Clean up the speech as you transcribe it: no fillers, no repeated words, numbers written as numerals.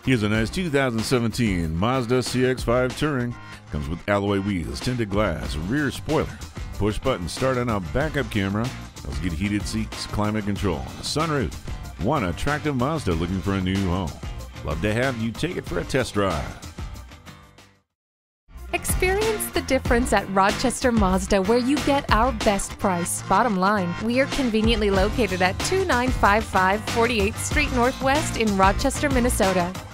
Here's a nice 2017 Mazda CX-5 Touring. Comes with alloy wheels, tinted glass, rear spoiler, push button start on a backup camera. Those get heated seats, climate control, a sunroof. One attractive Mazda looking for a new home. Love to have you take it for a test drive. Experience the difference at Rochester Mazda, where you get our best price. Bottom line, we are conveniently located at 2955 48th Street Northwest in Rochester, Minnesota.